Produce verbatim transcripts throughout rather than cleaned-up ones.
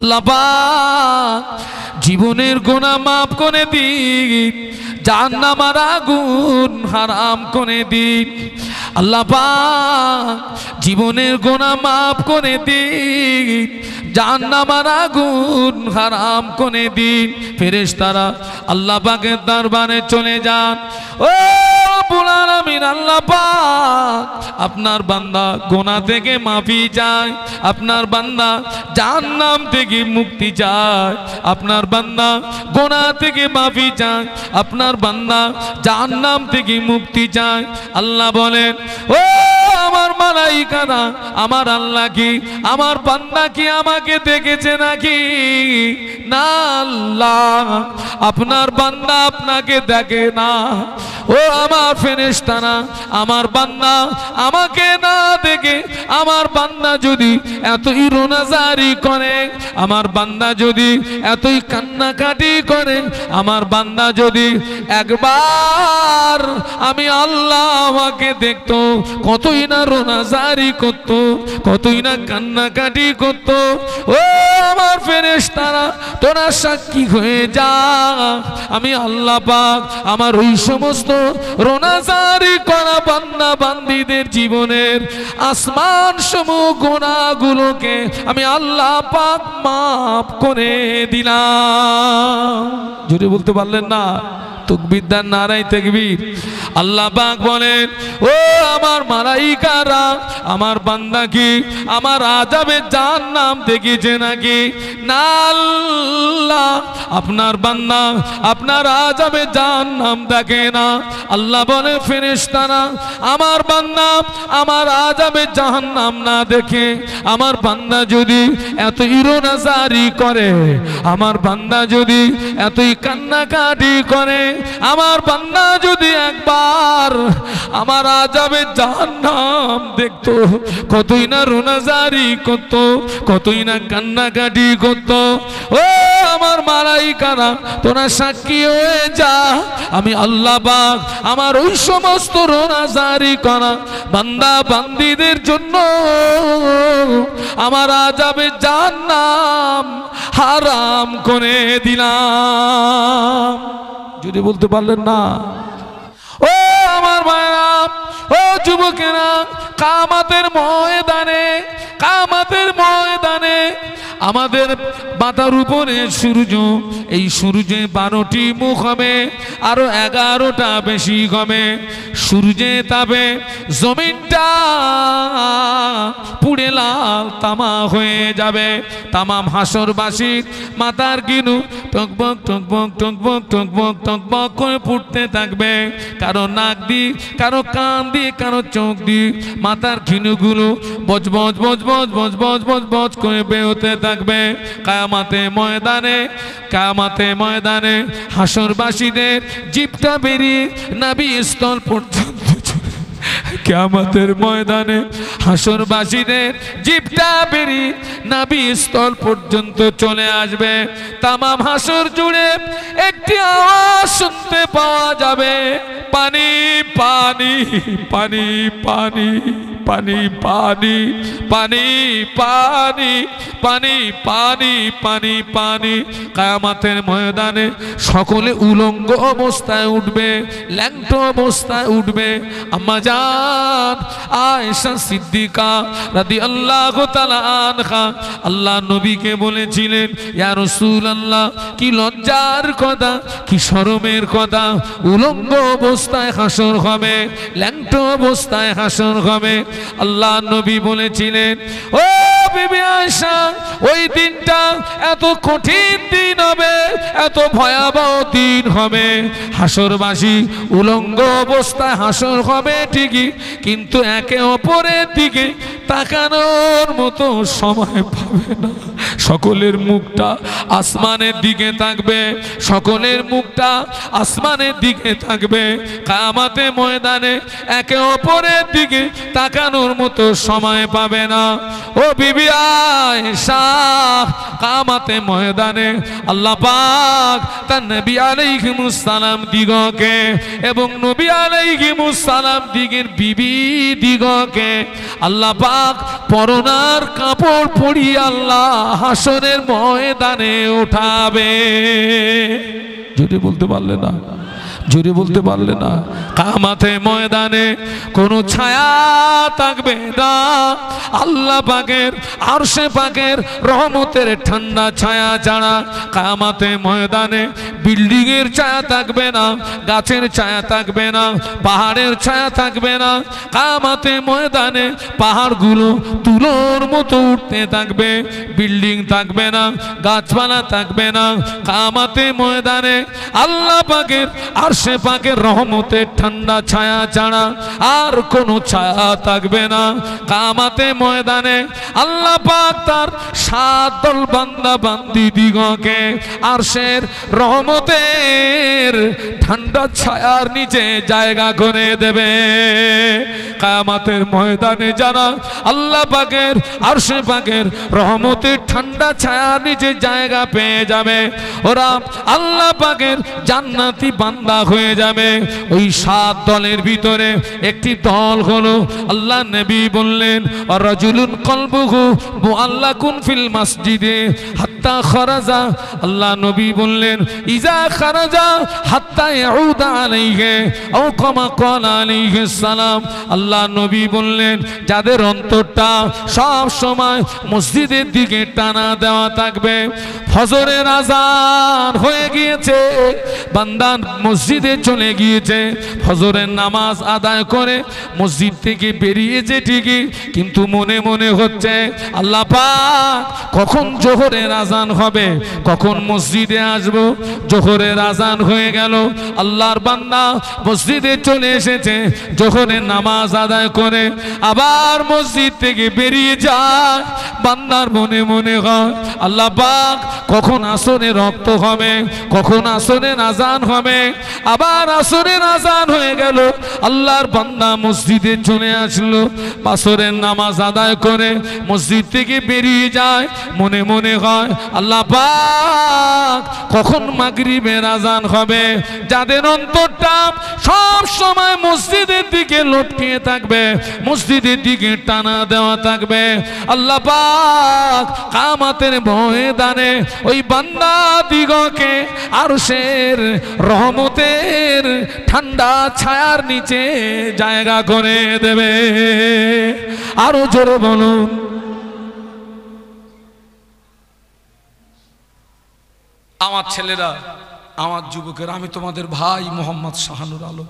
আল্লাহ পাক জীবনের গুনাহ মাফ করে দিন, জাহান্নামের আগুন হারাম করে দিন। আল্লাহ পাক জীবনের গুনাহ মাফ করে দিন, জাহান্নামের আগুন হারাম করে দিন। ফেরেশতারা আল্লাহ পাকের দরবারে চলে যান। ও রব্বুল আলামিন, আল্লাহ পাক আপনার বান্দা গুনাহ থেকে মাফি চায়, আপনার বান্দা জাহান্নাম থেকে মুক্তি চায়, আপনার বান্দা গুনাহ থেকে মাফি চায়, আপনার বান্দা জাহান্নাম থেকে মুক্তি চায়। আল্লাহ বলেন, ও আমার মালাইকারা, আমার আল্লাহ কি আমার বান্দা কি আমাকে দেখেছে নাকি? না আল্লাহ, আপনার বান্দা আপনাকে দেখে না। ও আমার ফেরেশতারা, আমার বান্দা আমাকে না দেখে আমার বান্দা যদি এতই রোনাজারি করে, আমার বান্দা যদি এতই কান্নাকাটি করে, আমার বান্দা যদি একবার আমি আল্লাহ আমাকে দেখতো, কতই না রোনাজারি করত, কতই না কান্নাকাটি করত। ও আমার ফেরেশতারা, তোরা সাক্ষী হয়ে যা, আমি আল্লাহ পাক আমার ওই সমস্ত রোনাজারি করা বান্দা বান্দীদের জীবনের আসমান সমূহ গুনাহগুলোকে আমি আল্লাহ পাক মাফ করে দিলাম। জোরে বলতে পারলেন না? তাকবীর দান, নারায়ে তাকবীর। আল্লাহ পাক বলেন, ও আমার মালাইকারা, আমার বান্দা কি আমার আযাবে জাহান্নাম দেখেছে নাকি? না আল্লাহ, আপনার বান্দা আপনার আযাবে জাহান্নাম দেখে না। আল্লাহ বলে, ফেরেশতারা আমার বান্দা আমার আযাবে জাহান্নাম না দেখে আমার বান্দা যদি এতই রোনাজারি করে, আমার বান্দা যদি এতই কান্নাকাটি করে, আমার বান্দা যদি একবার আমার আযাবে জাহান্নাম দেখতো, কতই না রোনাজারি করত, কতই না কান্নাকাটি করত। ও আমার মালাইকারা, তোরা সাক্ষী হয়ে যা, আমি আল্লাহ পাক আমার ওই সমস্ত রোনাজারি করা বান্দা বান্দীদের জন্য আমার আযাবে জাহান্নাম হারাম করে দিলাম। যদি বলতে পারলেন না? ও আমার ভাইরা, ও যুবকেরা, কিয়ামতের ময়দানে কিয়ামতের ময়দানে আমাদের মাথার উপরে সূর্য, এই সূর্যে বারোটি মুখ হবে, আরো এগারোটা বেশি হবে। সূর্যে তাপে জমিনটা পুড়ে লাল তামা হয়ে যাবে। তামাম হাসরবাসীর মাথার গিনু টকবক টকবক টকবক টকবক টকবক করে ফুটতে থাকবে। কারো নাক দিয়ে, কারো কান দিয়ে, কারো চোখ দিয়ে মাথার গিনুগুলো বজবজ বজবজ বজবজ বজবজ করে বেরোতে থাকবে। কিয়ামতে ময়দানে কিয়ামতে ময়দানে হাসরবাসীদের জিভটা বেরিয়ে নাভি স্থল পর্যন্ত, কিয়ামতের ময়দানে হাসরবাসীদের জিভটা বেরিয়ে নাভি স্থল পর্যন্ত চলে আসবে। তামাম হাসর জুড়ে একটি আওয়াজ শুনতে পাওয়া যাবে, পানি পানি পানি পানি পানি পানি পানি পানি পানি পানি পানি পানি। কিয়ামতের ময়দানে সকলে উলঙ্গ অবস্থায় উঠবে, ল্যাংটো অবস্থায় উঠবে। আম্মা জান আয়েশা সিদ্দিকা রাদিয়াল্লাহু তাআলা আনহা আল্লাহ নবীকে বলেছিলেন, ইয়া রাসূলুল্লাহ, কি লজ্জার কথা, কি শরমের কথা, উলঙ্গ অবস্থায় হাসর হবে, ল্যাংটো অবস্থায় হাসর হবে। আল্লাহ নবী বলেছিলেন, ও বিবি আয়েশা, ওই দিনটা এত কঠিন দিন হবে, এত ভয়াবহ দিন হবে। হাসরবাসী উলঙ্গ অবস্থায় হাসর হবে ঠিকই, কিন্তু একে অপরের দিকে তাকানোর মতো সময় পাবে না। সকলের মুখটা আসমানের দিকে থাকবে, সকলের মুখটা আসমানের দিকে থাকবে। কিয়ামতে ময়দানে একে অপরের দিকে তাকানোর মতো সময় পাবে না। ও বিবি আয়েশা, কিয়ামতে ময়দানে আল্লাহ পাক তার নবী আলাইহিমুস সালাম দিগকে এবং নবী আলাইহিমুস সালাম দিগের বিবি দিগকে আল্লাহ পাক পরনার কাপড় পরিয়ে আল্লাহ হাসরের ময়দানে উঠাবে। যদি বলতে পারলে না, জোরে বলতে পারলে না। কিয়ামতে ময়দানে কোনো ছায়া থাকবে না, আল্লাহ পাকের আরশে পাকের রহমতের ঠান্ডা ছায়া ছাড়া। কিয়ামতে ময়দানে বিল্ডিং এর ছায়া থাকবে না, গাছের ছায়া থাকবে না, পাহাড়ের ছায়া থাকবে না। কিয়ামতে ময়দানে পাহাড়গুলো তুলোর মতো উঠতে থাকবে, বিল্ডিং থাকবে না, গাছপালা থাকবে না। কিয়ামতে ময়দানে আল্লাহ পাকের আরশে পাকের রহমতের ঠান্ডা ছায়া ছাড়া আর কোনো ছায়া থাকবে না। কিয়ামতে ময়দানে আল্লাহ পাক তার সাত দল বান্দা বান্দি দিগকে আরশের রহমতের ঠান্ডা ছায়ার নিচে জায়গা করে দেবে। কিয়ামতের ময়দানে যারা আল্লাহ পাকের আরশে পাকের রহমতের ঠান্ডা ছায়ার নিচে জায়গা পেয়ে যাবে, ওরা আল্লাহ পাকের জান্নাতি বান্দা হয়ে যাবে। ওই সাত দলের ভিতরে একটি দল হলো, আল্লাহ নবী বললেন রাজুলুন কলবুহু মুআল্লাকুন ফিল মসজিদে হাত্তা খারাজা। আল্লাহ নবী বললেন ইজা খারাজা হাত্তা ইয়াউদা আলাইহি আও কামা ক্বালা আলাইহিস সালাম। আল্লাহ নবী বললেন যাদের অন্তরটা সব সময় মসজিদের দিকে টানা দেওয়া থাকবে, ফজরের আযান হয়ে গিয়েছে, বান্দা মসজিদে চলে গিয়েছে, ফজরের নামাজ আদায় করে মসজিদ থেকে বেরিয়েছে ঠিকই, কিন্তু মনে মনে হচ্ছে আল্লাহ পাক কখন জোহরের আযান হবে, কখন মসজিদে আসবো। জোহরের আযান হয়ে গেল, আল্লাহর বান্দা মসজিদে চলে এসেছে, জোহরের নামাজ আদায় করে আবার মসজিদ থেকে বেরিয়ে যায়। বান্দার মনে মনে হয় আল্লাহ পাক কখন আসরের রক্ত হবে, কখন আসরের আযান হবে। আবার আসরের আযান হয়ে গেল, আল্লাহর বান্দা মসজিদে চলে আসলো, আসরের নামাজ আদায় করে মসজিদ থেকে বেরিয়ে যায়। মনে মনে হয় আল্লাহ পাক কখন মাগরিবের আযান হবে। যাদের অন্তরটা সব সময় মসজিদের দিকে লটকিয়ে থাকবে, মসজিদের দিকে টানা দেওয়া থাকবে, আল্লাহ পাক কিয়ামতের ময়দানে ওই বান্দা দিগকে আরশের রহমতের ঠান্ডা ছায়ার নিচে জায়গা করে দেবে। আরো জোরে বলুন। আমার ছেলেরা, আমার যুবকেরা, আমি তোমাদের ভাই মোহাম্মদ শাহানুর আলম।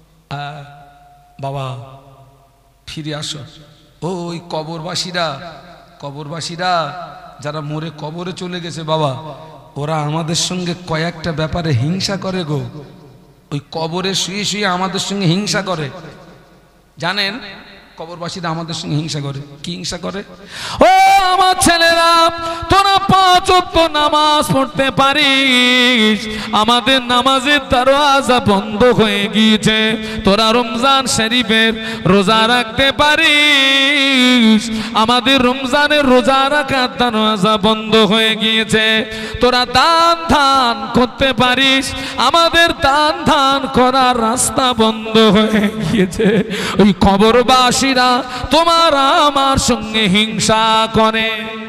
বাবা ফিরে আসো। ওই কবরবাসীরা, কবরবাসীরা যারা মরে কবরে চলে গেছে বাবা, ওরা আমাদের সঙ্গে কয়েকটা ব্যাপারে হিংসা করে গো। ওই কবরে শুয়ে শুয়ে আমাদের সঙ্গে হিংসা করে, জানেন? কবরবাসীরা আমাদের সঙ্গে হিংসা করে। কি হিংসা করে? ও আমার ছেলেরা, তোরা পাঁচ ওয়াক্ত নামাজ পড়তে পারিস, আমাদের নামাজের দরওয়াজা বন্ধ হয়ে গিয়েছে। তোরা রমজান শরীফের রোজা রাখতে পারিস, আমাদের রমজানের রোজা রাখার দরওয়াজা বন্ধ হয়ে গিয়েছে। তোরা দান ধান করতে পারিস, আমাদের দান ধান করার রাস্তা বন্ধ হয়ে গিয়েছে। ওই কবরবাসী তোমার আমার সঙ্গে হিংসা করে।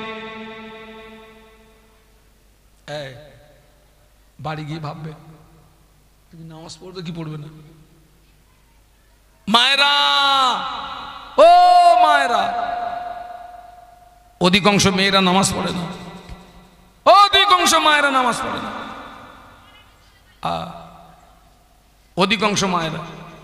বাড়ি গিয়ে ভাববে তুমি নামাজ পড়বে কি পড়বে না। মায়েরা, ও মায়েরা, অধিকাংশ মেয়েরা নামাজ পড়ে না, অধিকাংশ মায়েরা নামাজ পড়ে না, অধিকাংশ মায়েরা।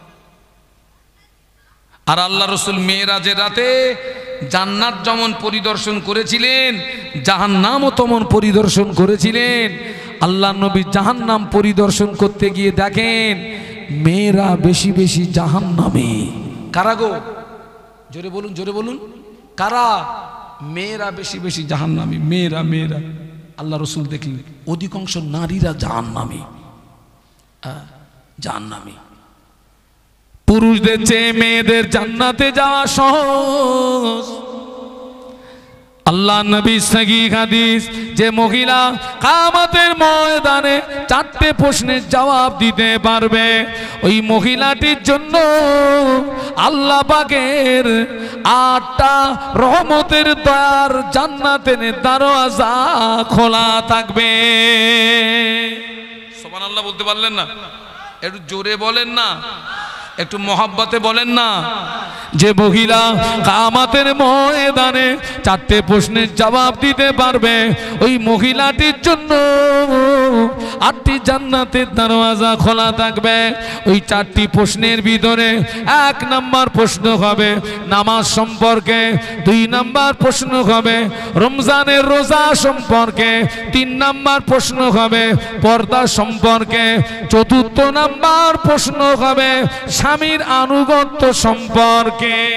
আর আল্লাহ রসুল মেরাজের রাতে জান্নাত যেমন পরিদর্শন করেছিলেন, জাহান্নামও তেমন পরিদর্শন করেছিলেন। আল্লাহ নবী জাহান্নাম পরিদর্শন করতে গিয়ে দেখেন মেয়েরা বেশি বেশি জাহান্নামে। কারা গো? জোরে বলুন, জোরে বলুন, কারা? মেয়েরা বেশি বেশি জাহান্নামী। মেয়েরা মেয়েরা আল্লাহ রসুল দেখলেন অধিকাংশ নারীরা জাহান্নামী, জাহান্নামী। পুরুষদের চেয়ে মেয়েদের জান্নাতে যাওয়া সহজ। আল্লাহ নবী সহিহ হাদিস, যে মহিলা কিয়ামতের ময়দানে চারটে প্রশ্নের জবাব দিতে পারবে, ওই মহিলাটির জন্য আল্লাহ পাকের আটটা রহমতের দয়ার জান্নাতের দরওয়াজা খোলা থাকবে। সুবহানাল্লাহ বলতে পারলেন না? একটু জোরে বলেন না, একটু মহব্বতে বলেন না। যে মহিলা কিয়ামতের ময়দানে চারটে প্রশ্নের জবাব দিতে পারবে, ওই মহিলাটির জন্য আটটি জান্নাতের দরওয়াজা খোলা থাকবে। ওই চারটি প্রশ্নের ভিতরে এক নাম্বার প্রশ্ন হবে নামাজ সম্পর্কে, দুই নাম্বার প্রশ্ন হবে রমজানের রোজা সম্পর্কে, তিন নাম্বার প্রশ্ন হবে পর্দা সম্পর্কে, চতুর্থ নাম্বার প্রশ্ন হবে স্বামীর আনুগত্য সম্পর্কে।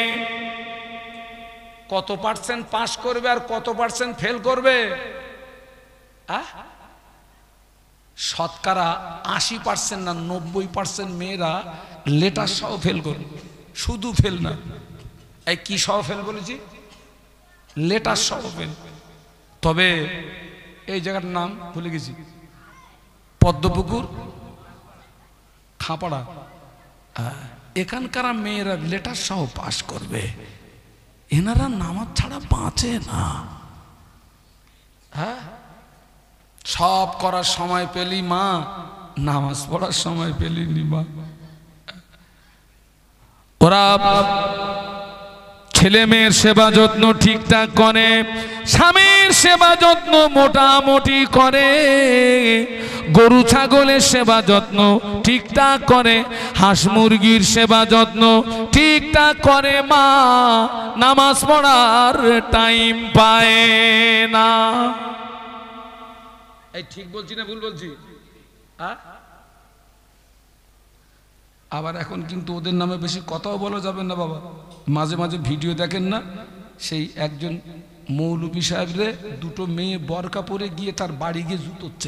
কত পার্সেন্ট পাস করবে আর কত পার্সেন্ট ফেল করবে? শতকরা আশি পার্সেন্ট না নব্বই পার্সেন্ট মেয়েরা লেটার সহ ফেল করবে। শুধু ফেল না, এই কি সহ ফেল বলেছি? লেটার সহ ফেল। তবে এই জায়গার নাম ভুলে গেছি, পদ্মপুকুর খাপাড়া, এখানকার মেয়েরা লেটার সহ পাস করবে। এনারা নামাজ ছাড়া বাঁচে না। হ্যাঁ, সব করার সময় পেলি মা, নামাজ পড়ার সময় পেলি নি মা। ওরা ছেলে মেয়ের সেবা যত্ন ঠিকঠাক করে, স্বামীর সেবা যত্ন মোটামুটি করে, গরু ছাগলের সেবা যত্ন ঠিকঠাক করে, হাঁস মুরগির সেবা যত্ন ঠিকঠাক করে, মা নামাজ পড়ার টাইম পায় না। এই ঠিক বলছি না ভুল বলছি? আবার এখন কিন্তু ওদের নামে বেশি কথাও বলা যাবে না বাবা। মাঝে মাঝে ভিডিও দেখেন না, সেই একজন মৌলভী সাহেবরে দুটো মেয়ে বরকা পরে গিয়ে তার বাড়ি গিয়ে জুতোচ্ছে।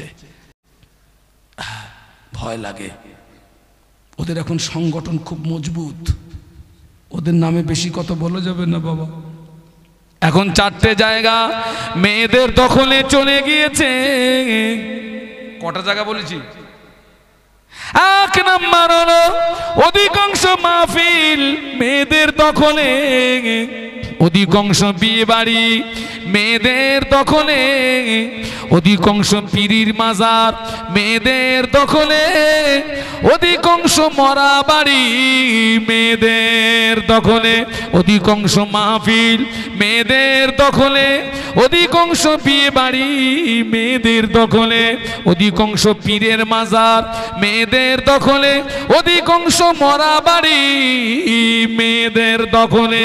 ভয় লাগে। ওদের এখন সংগঠন খুব মজবুত, ওদের নামে বেশি কথা বলা যাবে না বাবা। এখন চারটে জায়গা মেয়েদের দখলে চলে গিয়েছে। কটা জায়গা বলেছি? এক নাম্বার হলো অধিকাংশ মাহফিল মেয়েদের দখলে, অধিকাংশ বিয়ে বাড়ি মেয়েদের দখলে, অধিকাংশ পীরির মাজার মেয়েদের দখলে, অধিকাংশ মরা বাড়ি মেয়েদের দখলে, অধিকাংশ মাহফিল মেয়েদের দখলে, অধিকাংশ বিয়ে বাড়ি মেয়েদের দখলে, অধিকাংশ পীরের মাজার মেয়েদের দখলে, অধিকাংশ মরা বাড়ি মেয়েদের দখলে।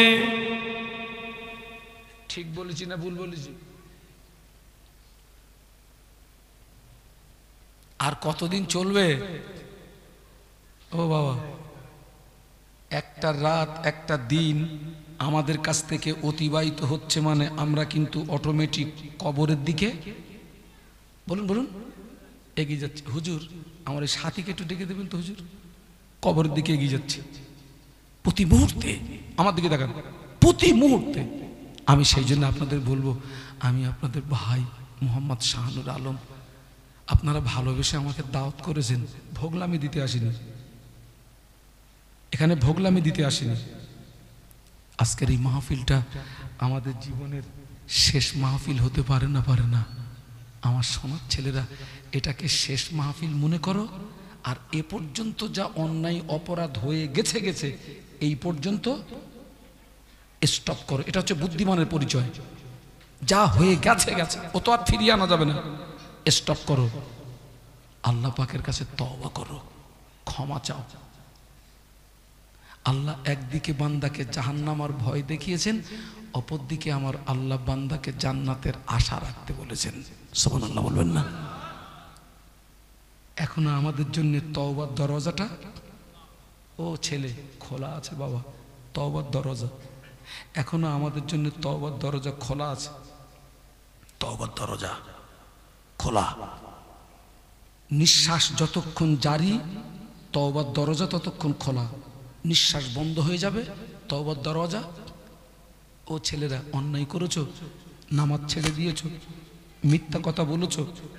ঠিক বলেছি না ভুল বলেছি? আর কতদিন চলবে? ও বাবা, একটা রাত একটা দিন আমাদের কাছ থেকে অতিবাহিত হচ্ছে মানে আমরা কিন্তু অটোমেটিক কবরের দিকে বলুন বলুন এগিয়ে যাচ্ছি। হুজুর আমার এই সাথীকে একটু ডেকে দেবেন তো হুজুর, কবরের দিকে এগিয়ে যাচ্ছি প্রতি মুহূর্তে। আমার দিকে দেখান, প্রতি মুহূর্তে। আমি সেই জন্য আপনাদের বলবো, আমি আপনাদের ভাই মোহাম্মদ শাহানুর আলম, আপনারা ভালোবেসে আমাকে দাওয়াত করেছেন, ভোগলামি দিতে আসিনি এখানে, ভোগলামি দিতে আসিনি। আজকের এই মাহফিলটা আমাদের জীবনের শেষ মাহফিল হতে পারে না পারে না। আমার সোনার ছেলেরা এটাকে শেষ মাহফিল মনে করো, আর এ পর্যন্ত যা অন্যায় অপরাধ হয়ে গেছে গেছে এই পর্যন্ত স্টপ করো। এটা হচ্ছে বুদ্ধিমানের পরিচয়। যা হয়ে গেছে গেছে, ও তো আর ফিরিয়ে আনা যাবে না। স্টপ করো, আল্লাহ পাকের কাছে তওবা করো, ক্ষমা চাও। আল্লাহ একদিকে বান্দাকে জাহান্নামের ভয় দেখিয়েছেন, অপরদিকে আমার আল্লাহ বান্দাকে জান্নাতের আশা রাখতে বলেছেন। সুবহানাল্লাহ বলবেন না? এখনো আমাদের জন্য তওবার দরজাটা, ও ছেলে, খোলা আছে বাবা। তওবার দরজা এখনো আমাদের জন্য, তওবার দরজা খোলা আছে। তওবার দরজা খোলা। নিঃশ্বাস যতক্ষণ জারি, তওবার দরজা ততক্ষণ খোলা। নিঃশ্বাস বন্ধ হয়ে যাবে, তওবার দরজা। ও ছেলেরা, অন্যায় করেছো, নামাজ ছেড়ে দিয়েছো, মিথ্যা কথা বলেছো,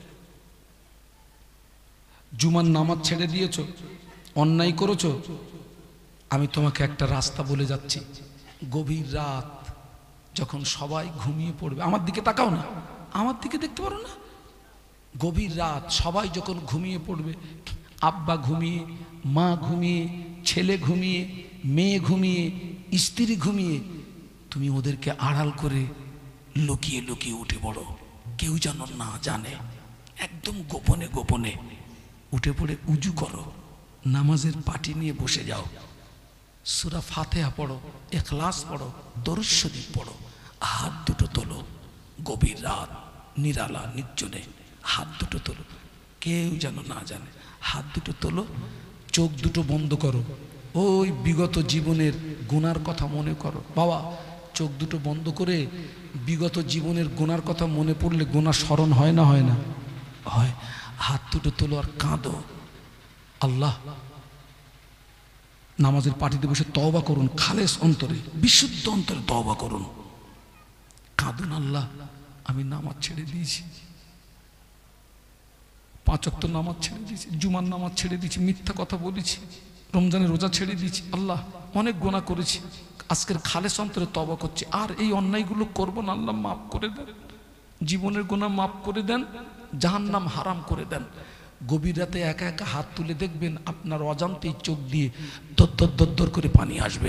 জুমার নামাজ ছেড়ে দিয়েছো, অন্যায় করেছো, আমি তোমাকে একটা রাস্তা বলে যাচ্ছি, গভীর রাত যখন সবাই ঘুমিয়ে পড়বে, আমার দিকে তাকাও না, আমার দিকে দেখতে পারো না, গভীর রাত সবাই যখন ঘুমিয়ে পড়বে, আব্বা ঘুমিয়ে, মা ঘুমিয়ে, ছেলে ঘুমিয়ে, মেয়ে ঘুমিয়ে, স্ত্রী ঘুমিয়ে, তুমি ওদেরকে আড়াল করে লুকিয়ে লুকিয়ে উঠে পড়ো, কেউ যেন না জানে, একদম গোপনে গোপনে উঠে পড়ে উজু করো, নামাজের পাটি নিয়ে বসে যাও, সূরা ফাতিহা পড়ো, ইখলাস পড়ো, দরুদ শরীফ পড়ো, হাত দুটো তোলো, গভীর রাত নিরালা নির্জনে হাত দুটো তোলো, কেউ যেন না জানে, হাত দুটো তোলো, চোখ দুটো বন্ধ করো, ওই বিগত জীবনের গুনার কথা মনে করো। বাবা চোখ দুটো বন্ধ করে বিগত জীবনের গুনার কথা মনে পড়লে গুনাহ স্মরণ হয় না হয় না হয়। হাত দুটো তোলো আর কাঁদো, আল্লাহ নামাজের পাটিতে বসে তওবা করুন, খালেস অন্তরে বিশুদ্ধ অন্তরে তওবা করুন, কাঁদুন, আল্লাহ আমি নামাজ ছেড়ে দিয়েছি, পাঁচ ওয়াক্ত নামাজ ছেড়ে দিয়েছি, জুমার নামাজ ছেড়ে দিয়েছি, মিথ্যা কথা বলেছি, রমজানের রোজা ছেড়ে দিয়েছি, আল্লাহ অনেক গুনাহ করেছি, আজকের খালেস অন্তরে তওবা করছি, আর এই অন্যায়গুলো করবো না, আল্লাহ মাফ করে দেন, জীবনের গুনাহ মাফ করে দেন, জাহান্নাম হারাম করে দেন। গভীর রাতে একা একা হাত তুলে দেখবেন আপনার অজান্তেই চোখ দিয়ে দর দর দর করে পানি আসবে,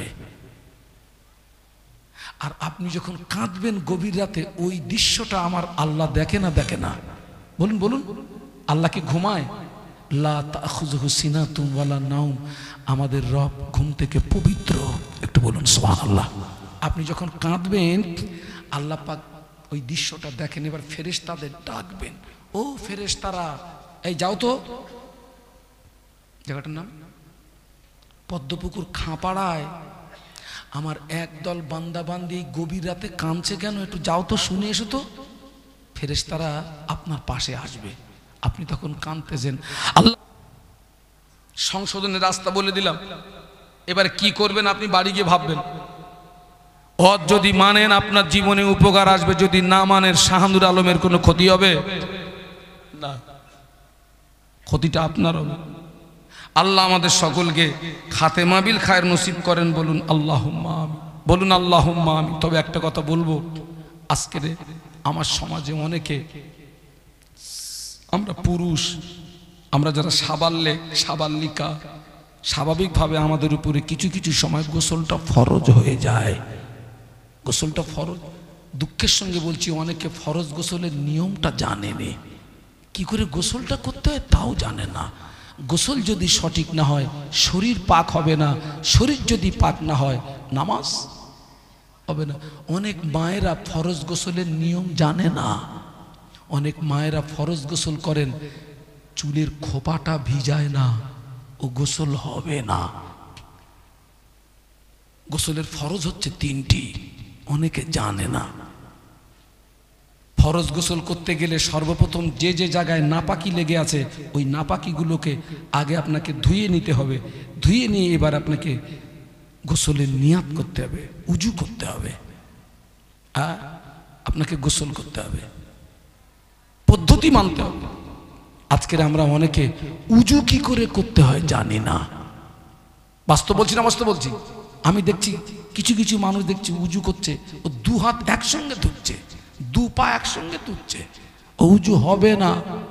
আর আপনি যখন কাঁদবেন গভীর রাতে, ওই দৃশ্যটা আমার আল্লাহ দেখে না দেখে না? বলুন বলুন, আল্লাহকে ঘুমায়? লা তাখুযুহু সিনাতুন ওয়ালা নাওম, আমাদের রব ঘুম থেকে পবিত্র, একটু বলুন সুবহানাল্লাহ। আপনি যখন কাঁদবেন আল্লাহ পাক ওই দৃশ্যটা দেখেন, এবার ফেরেশতাদের ডাকবেন, ও ফেরেশতারা এই যাও তো, জায়গাটার নাম পদ্মপুকুর খাঁপাড়ায় আমার একদল বান্দা বান্দি গভীর রাতে কাঁদছে কেন, একটু যাও তো শুনে এসো তো। ফেরেশতারা আপনার পাশে আসবে, আপনি তখন কাঁদতেছেন। আল্লাহ সংশোধনের রাস্তা বলে দিলাম, এবার কি করবেন আপনি বাড়ি গিয়ে ভাববেন। অত যদি মানেন আপনার জীবনে উপকার আসবে, যদি না মানেন শাহানুর আলমের কোনো ক্ষতি হবে না, ক্ষতিটা আপনার হবে। আল্লাহ আমাদের সকলকে খাতেমা বিল খায়ের নসিব করেন, বলুন আল্লাহুম্মা আমিন, বলুন আল্লাহুম্মা আমিন। তবে একটা কথা বলবো, আজকে আমার সমাজে অনেকে, আমরা পুরুষ, আমরা যারা সাবাল্লে সাবাল্লিকা, স্বাভাবিকভাবে আমাদের উপরে কিছু কিছু সময় গোসলটা ফরজ হয়ে যায়, গোসলটা ফরজ। দুঃখের সঙ্গে বলছি অনেকে ফরজ গোসলের নিয়মটা জানে না, কি করে গোসলটা করতে হয় তাও জানে না। গোসল যদি সঠিক না হয় শরীর পাক হবে না, শরীর যদি পাক না হয় নামাজ হবে না। অনেক মায়েরা ফরজ গোসলের নিয়ম জানে না, অনেক মায়েরা ফরজ গোসল করেন, চুলের খোপাটা ভিজায় না, ও গোসল হবে না। গোসলের ফরজ হচ্ছে তিনটি, অনেকে জানে না। ফরজ গোসল করতে গেলে সর্বপ্রথম যে যে জায়গায় নাপাকি লেগে আছে ওই নাপাকিগুলোকে আগে আপনাকে ধুয়ে নিতে হবে, ধুয়ে নিয়ে এবার আপনাকে গোসলের নিয়াত করতে হবে, উজু করতে হবে, হ্যাঁ আপনাকে গোসল করতে হবে, পদ্ধতি মানতে হবে। আজকের আমরা অনেকে উজু কি করে করতে হয় জানি না, বাস্তব বলছি না বাস্তব বলছি। আমি দেখছি কিছু কিছু মানুষ দেখছি উজু করছে, ও দু হাত একসঙ্গে ধুচ্ছে, দু পা একসঙ্গে তুলছে, উজু হবে না,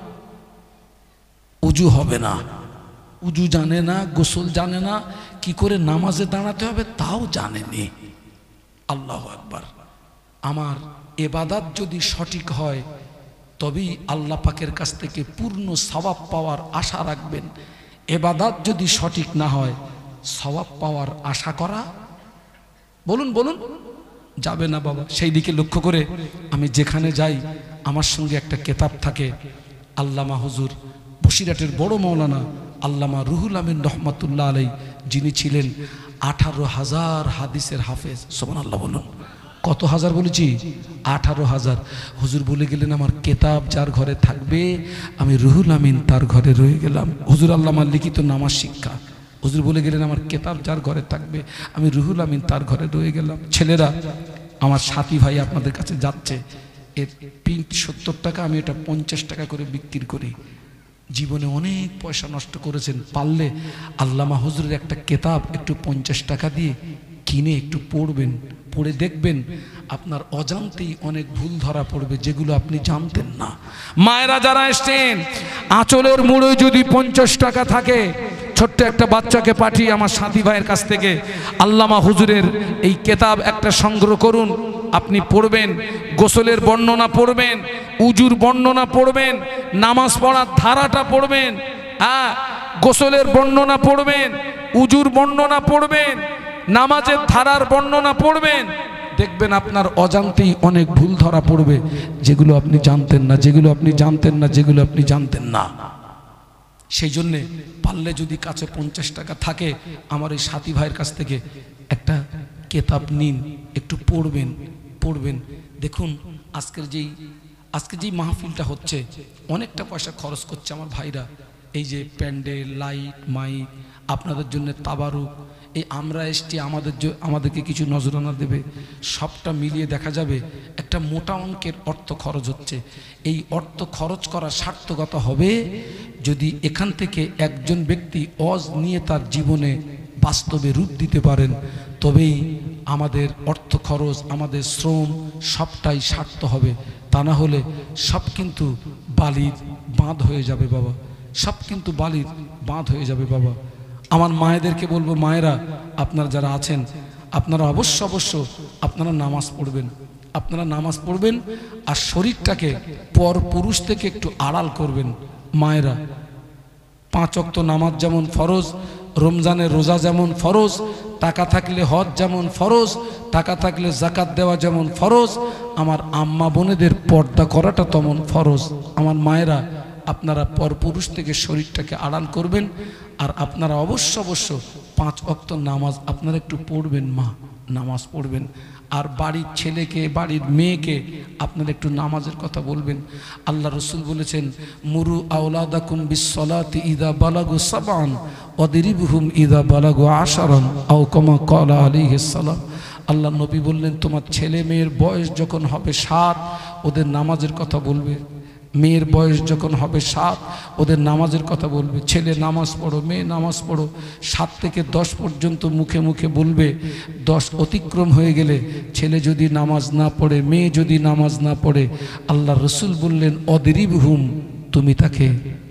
উজু হবে না, উজু জানে না, গোসল জানে না, কি করে নামাজে দাঁড়াতে হবে তাও জানেনি। আল্লাহু আকবার। আমার ইবাদত যদি সঠিক হয় তবেই আল্লাহ পাকের কাছ থেকে পূর্ণ সওয়াব পাওয়ার আশা রাখবেন। ইবাদত যদি সঠিক না হয় সওয়াব পাওয়ার আশা করা, বলুন বলুন, যাবে না বাবা। সেই দিকে লক্ষ্য করে আমি যেখানে যাই আমার সঙ্গে একটা কেতাব থাকে, আল্লামা হুজুর বসিরহাটের বড় মৌলানা আল্লামা রুহুল আমিন রহমাতুল্লাহ আলাই, যিনি ছিলেন আঠারো হাজার হাদিসের হাফেজ। সুবহানাল্লাহ বলুন, কত হাজার বলেছি? আঠারো হাজার। হুজুর বলে গেলেন আমার কেতাব যার ঘরে থাকবে আমি রুহুল আমিন তার ঘরে রয়ে গেলাম। হুজুর আল্লামার লিখিত নামাজ শিক্ষা, হুজুর বলে গেলেন আমার কেতাব যার ঘরে থাকবে আমি রুহুল আমিন তার ঘরে রয়ে গেলাম। ছেলেরা আমার সাথী ভাই আপনাদের কাছে যাচ্ছে, এর প্রিন্ট সত্তর টাকা, আমি এটা পঞ্চাশ টাকা করে বিক্রি করি। জীবনে অনেক পয়সা নষ্ট করেছেন, পারলে আল্লামা হুজুরের একটা কেতাব একটু পঞ্চাশ টাকা দিয়ে কিনে একটু পড়বেন, পড়ে দেখবেন আপনার অজান্তেই অনেক ভুল ধরা পড়বে যেগুলো আপনি জানতেন না। মায়েরা যারা এসছেন, আঁচলের মুড়ে যদি পঞ্চাশ টাকা থাকে, ছোট্ট একটা বাচ্চাকে পাঠিয়ে আমার সাথী ভাইয়ের কাছ থেকে আল্লামা হুজুরের এই কেতাব একটা সংগ্রহ করুন, আপনি পড়বেন, গোসলের বর্ণনা পড়বেন, উজুর বর্ণনা পড়বেন, নামাজ পড়ার ধারাটা পড়বেন, হ্যাঁ গোসলের বর্ণনা পড়বেন, উজুর বর্ণনা পড়বেন, নামাজের ধারার বর্ণনা পড়বেন, দেখবেন আপনার অজান্তেই অনেক ভুল ধরা পড়বে যেগুলো আপনি জানতেন না, যেগুলো আপনি জানতেন না, যেগুলো আপনি জানতেন না। সেই জন্যে পারলে যদি কাছে পঞ্চাশ টাকা থাকে, আমার এই সাথী ভাইয়ের কাছ থেকে একটা কেতাব নিন, একটু পড়বেন পড়বেন দেখুন আজকের যেই আজকে যেই মাহফিলটা হচ্ছে অনেকটা পয়সা খরচ করছে আমার ভাইরা, এই যে প্যান্ডেল, লাইট, মাইক, আপনাদের জন্য তাবারুক, এই আমরা এসছি, আমাদের আমাদেরকে কিছু নজরানা দেবে, সবটা মিলিয়ে দেখা যাবে একটা মোটা অঙ্কের অর্থ খরচ হচ্ছে। এই অর্থ খরচ করা সার্থকতা হবে যদি এখান থেকে একজন ব্যক্তি ওয়াজ নিয়ে তার জীবনে বাস্তবে রূপ দিতে পারেন, তবেই আমাদের অর্থ খরচ, আমাদের শ্রম সবটাই সার্থক হবে। তা না হলে সব কিন্তু বালির বাঁধ হয়ে যাবে বাবা, সব কিন্তু বালির বাঁধ হয়ে যাবে বাবা। আমার মায়েদেরকে বলবো, মায়েরা আপনারা যারা আছেন আপনারা অবশ্য অবশ্য আপনারা নামাজ পড়বেন, আপনারা নামাজ পড়বেন আর শরীরটাকে পর পুরুষ থেকে একটু আড়াল করবেন। মায়েরা পাঁচ ওয়াক্ত নামাজ যেমন ফরজ, রমজানের রোজা যেমন ফরজ, টাকা থাকলে হজ যেমন ফরজ, টাকা থাকলে যাকাত দেওয়া যেমন ফরজ, আমার আম্মা বোনেদের পর্দা করাটা তেমন ফরজ। আমার মায়েরা আপনারা পরপুরুষ থেকে শরীরটাকে আড়াল করবেন আর আপনারা অবশ্য অবশ্য পাঁচ ওয়াক্ত নামাজ আপনারা একটু পড়বেন, মা নামাজ পড়বেন। আর বাড়ির ছেলেকে, বাড়ির মেয়েকে আপনারা একটু নামাজের কথা বলবেন। আল্লাহ রসুল বলেছেন, মুরু আওলাদাকুম বিসসালাতি ইদা বালাগু সাবান ওয়াদরিবহুম ইদা বালাগু আশারান আও কামা ক্বালা আলাইহিস সালাম। আল্লাহ নবী বললেন, তোমার ছেলে মেয়ের বয়স যখন হবে সাত, ওদের নামাজের কথা বলবে। মেয়ের বয়স যখন হবে সাত, ওদের নামাজের কথা বলবে। ছেলে নামাজ পড়ো, মেয়ে নামাজ পড়ো। সাত থেকে দশ পর্যন্ত মুখে মুখে বলবে। দশ অতিক্রম হয়ে গেলে ছেলে যদি নামাজ না পড়ে, মেয়ে যদি নামাজ না পড়ে, আল্লাহ রসুল বললেন, অদরিবহুম, তুমি তাকে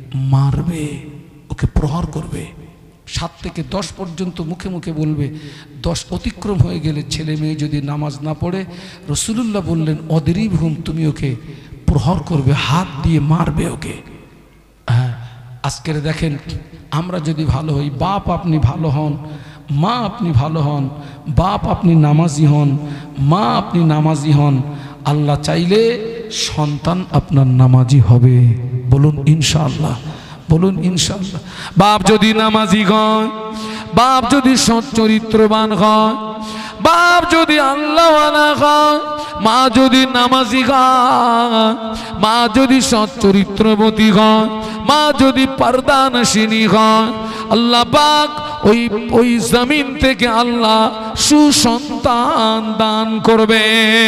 মারবে, ওকে প্রহার করবে। সাত থেকে দশ পর্যন্ত মুখে মুখে বলবে। দশ অতিক্রম হয়ে গেলে ছেলে মেয়ে যদি নামাজ না পড়ে, রসুলুল্লাহ বললেন, অদরিবহুম, তুমি ওকে প্রহার করবে, হাত দিয়ে মারবে ওকে। হ্যাঁ, আজকের দেখেন আমরা যদি ভালো হই, বাপ আপনি ভালো হন, মা আপনি ভালো হন, বাপ আপনি নামাজি হন, মা আপনি নামাজি হন, আল্লাহ চাইলে সন্তান আপনার নামাজি হবে। বলুন ইনশাআল্লাহ, বলুন ইনশাআল্লাহ। বাপ যদি নামাজি হয়, বাপ যদি সৎ চরিত্রবান হয়, বাপ যদি আল্লাহওয়ালা হয়, মা যদি নামাজি হয়, মা যদি সৎ চরিত্রবতী হয়, মা যদি পর্দানশিনী হয়, আল্লাহ পাক ওই ওই জমিন থেকে আল্লাহ সুসন্তান দান করবে।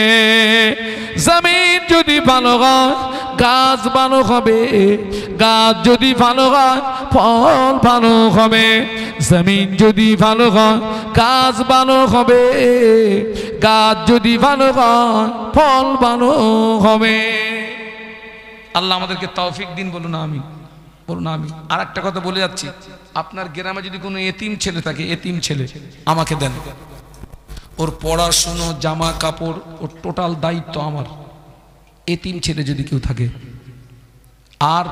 জমিন যদি ভালো হয়, গাছ ভালো হবে, গাছ যদি ভালো হয়, ফল ভালো হবে। জমিন যদি ভালো হয়, গাছ ভালো হবে, গাছ যদি ভালো হয়, ফল ভালো হবে। আল্লাহ আমাদেরকে তৌফিক দিন, বলুন আমি, বলুন আমি। আর একটা কথা বলে যাচ্ছি, আপনার গ্রামে যদি কোনো এতিম ছেলে থাকে, এতিম ছেলে আমাকে দেন, ওর পড়াশুনো, জামা কাপড়, ওর টোটাল দায়িত্ব আমার। এতিম ছেলে যদি কেউ থাকে, আর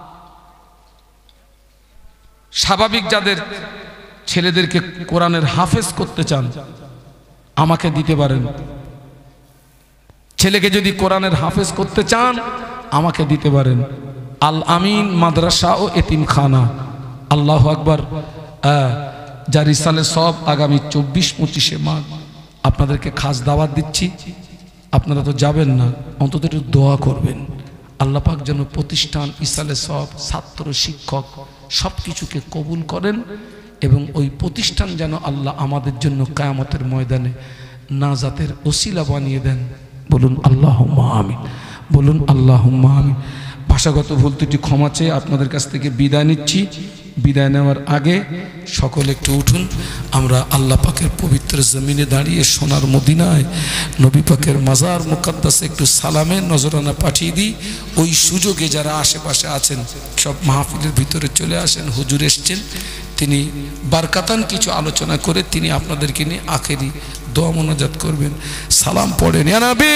স্বাভাবিক যাদের ছেলেদেরকে কোরআনের হাফেজ করতে চান, আমাকে দিতে পারেন। ছেলেকে যদি কোরআনের হাফেজ করতে চান, আমাকে দিতে পারেন। আল আমিন মাদ্রাসা ও এতিমখানা, আল্লাহু আকবার, যার ইসালে সব আগামী চব্বিশ পঁচিশে মাঘ আপনাদেরকে খাস দাওয়াত দিচ্ছি। আপনারা তো যাবেন না, অন্তত একটু দোয়া করবেন, আল্লাহ পাক যেন প্রতিষ্ঠান, ইসালে সব, ছাত্র, শিক্ষক সব কিছুকে কবুল করেন এবং ওই প্রতিষ্ঠান যেন আল্লাহ আমাদের জন্য কিয়ামতের ময়দানে নাজাতের ওসিলা বানিয়ে দেন। বলুন আল্লাহুম্মা আমিন, বলুন আল্লাহুম্মা আমিন। ভাষাগত ভুল ত্রুটি ক্ষমা চেয়ে আপনাদের কাছ থেকে বিদায় নিচ্ছি। বিদায় নেওয়ার আগে সকলে একটু উঠুন, আমরা আল্লাহ পাকের পবিত্র জমিনে দাঁড়িয়ে সোনার মদিনায় নবী পাকের মাজার মুকাদ্দাসে একটু সালামের নজরানা পাঠিয়ে দিই। ওই সুযোগে যারা আশেপাশে আছেন সব মাহফিলের ভিতরে চলে আসেন। হুজুর এসছেন, তিনি বারকাতান কিছু আলোচনা করে তিনি আপনাদেরকে নিয়ে আখেরি দোয়া মোনাজাত করবেন। সালাম পড়েন। ইয়া নবী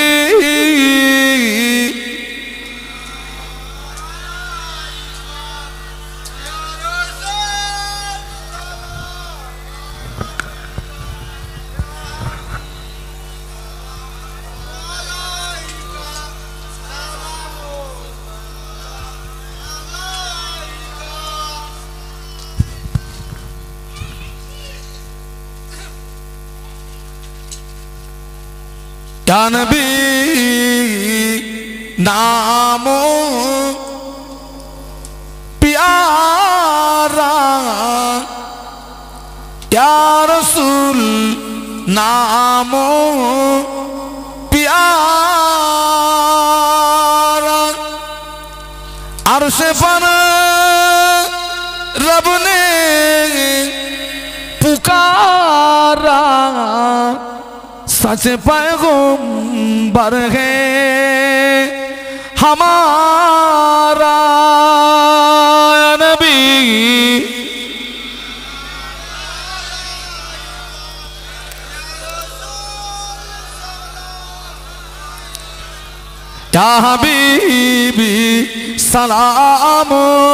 या नबी नामो प्यारा, या रसूल नामो प्यारा। अर्श पर रब ने पुकारा, सच पैगंबर है हमारा। नबी या हबीबी सलाम,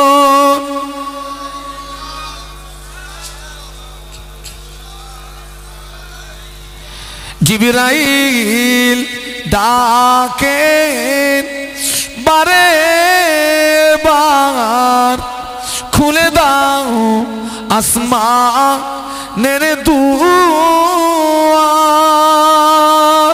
जिब्राइल डाके बारे बार, खुले दाओ आसमाনের দুয়ার।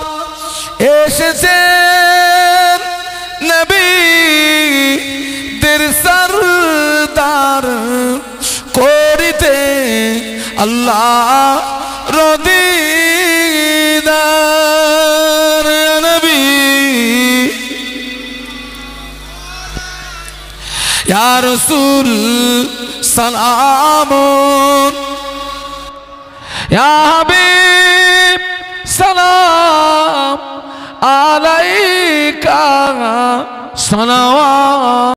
এসেছেন নবী দের সরদার, করিতে আল্লাহ রদি या रसूल सलाम, या हबीब सलाम अलैका सलावा।